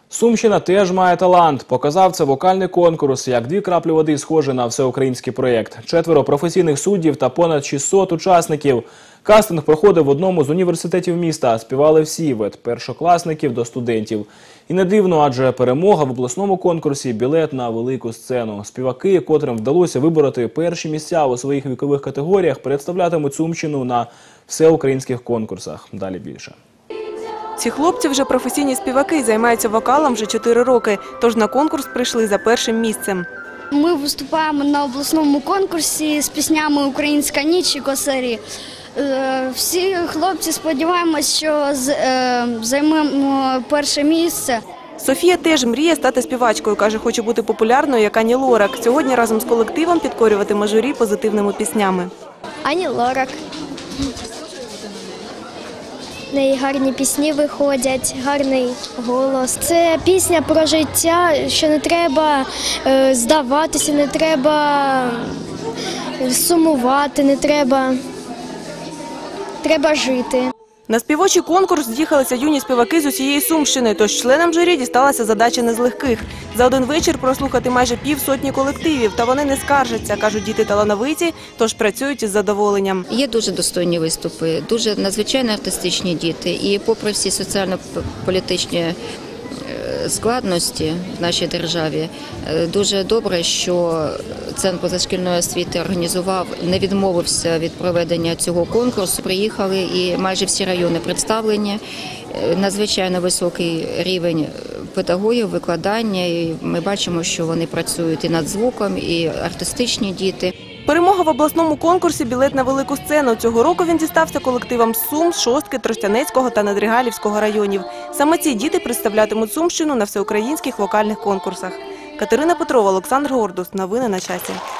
Сумщина теж має талант. Показав це вокальний конкурс «Як дві краплі води» схоже на всеукраїнський проєкт. 4 професійних суддів та понад 600 учасників. Кастинг проходив в одному з університетів міста. Співали всі, від першокласників до студентів. І не дивно, адже перемога в обласному конкурсі – білет на велику сцену. Співаки, котрим вдалося вибороти перші місця у своїх вікових категоріях, представлятимуть Сумщину на всеукраїнських конкурсах. Далі більше. Ці хлопці вже професійні співаки, займаються вокалом вже 4 роки, тож на конкурс прийшли за першим місцем. Ми виступаємо на обласному конкурсі з піснями «Українська ніч» і «Косарі». Всі хлопці сподіваємось, що займемо перше місце. Софія теж мріє стати співачкою, каже, хоче бути популярною, як Ані Лорак. Сьогодні разом з колективом підкорюватиме журі позитивними піснями. Ані Лорак. В неї гарні пісні виходять, гарний голос. Це пісня про життя, що не треба здаватися, не треба сумувати, не треба жити. На співочий конкурс з'їхалися юні співаки з усієї Сумщини, тож членам журі дісталася задача не з легких. За один вечір прослухати майже півсотні колективів, та вони не скаржаться, кажуть, діти талановиті, тож працюють із задоволенням. Є дуже достойні виступи, дуже надзвичайно артистичні діти. І попри всі соціально-політичні складності в нашій державі, дуже добре, що Центр позашкільної освіти організував, не відмовився від проведення цього конкурсу. Приїхали і майже всі райони представлені. Надзвичайно високий рівень педагогів, викладання. І ми бачимо, що вони працюють і над звуком, і артистичні діти. Перемога в обласному конкурсі «Білет на велику сцену». Цього року він дістався колективам з Сум, Шостки, Тростянецького та Надригалівського районів. Саме ці діти представлятимуть Сумщину на всеукраїнських вокальних конкурсах. Катерина Петрова, Олександр Гордус. Новини на часі.